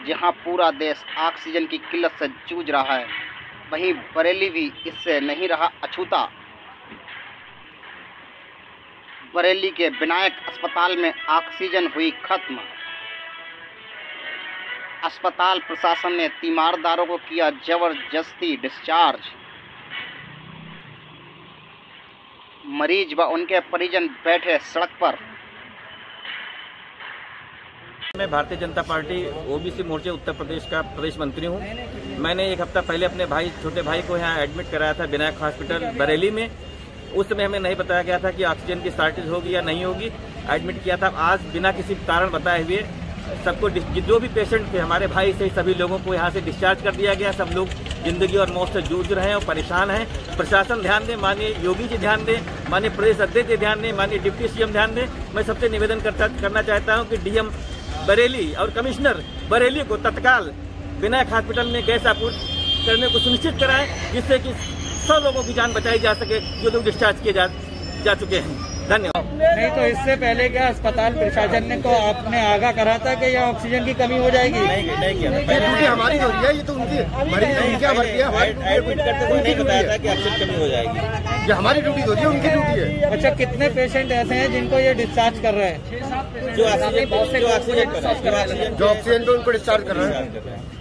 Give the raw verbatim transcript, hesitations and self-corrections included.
जहां पूरा देश ऑक्सीजन की किल्लत से जूझ रहा है, वहीं बरेली भी इससे नहीं रहा अछूता। बरेली के विनायक अस्पताल में ऑक्सीजन हुई खत्म। अस्पताल प्रशासन ने तीमारदारों को किया जबरदस्ती डिस्चार्ज। मरीज व उनके परिजन बैठे सड़क पर। मैं भारतीय जनता पार्टी ओबीसी मोर्चे उत्तर प्रदेश का प्रदेश मंत्री हूं। मैंने एक हफ्ता पहले अपने भाई छोटे भाई को यहां एडमिट कराया था विनायक हॉस्पिटल बरेली में। उस समय हमें नहीं बताया गया था कि ऑक्सीजन की शॉर्टेज होगी या नहीं होगी। एडमिट किया था। आज बिना किसी कारण बताए हुए सबको, जो भी पेशेंट थे हमारे भाई से, सभी लोगों को यहाँ से डिस्चार्ज कर दिया गया। सब लोग जिंदगी और मौत से जूझ रहे हैं और परेशान हैं। प्रशासन ध्यान दें, माननीय योगी जी ध्यान दें, माननीय प्रदेश अध्यक्ष जी ध्यान दें, माननीय डिप्टी सीएम ध्यान दें। मैं सबसे निवेदन करता करना चाहता हूँ कि डीएम बरेली और कमिश्नर बरेली को तत्काल विनायक हॉस्पिटल में गैस आपूर्ति करने को सुनिश्चित कराएं, जिससे कि सौ लोगों की जान बचाई जा सके जो लोग डिस्चार्ज किए जा, जा चुके हैं। धन्यवाद। नहीं तो इससे पहले क्या अस्पताल प्रशासन ने को आपने आगाह करा था कि यह ऑक्सीजन की कमी हो जाएगी? नहीं नहीं किया। ड्यूटी हमारी हो रही है, ये तो उनकी क्या भर्ती है। एडमिट करते हुए नहीं बताया था कि ऑक्सीजन कमी हो जाएगी। ये हमारी ड्यूटी हो रही है, उनकी ड्यूटी है। अच्छा, कितने पेशेंट ऐसे हैं जिनको ये डिस्चार्ज कर रहे हैं? जो ऑक्सीजन जो ऑक्सीजन जो ऑक्सीजन पे उनको डिस्चार्ज कर रहे हैं।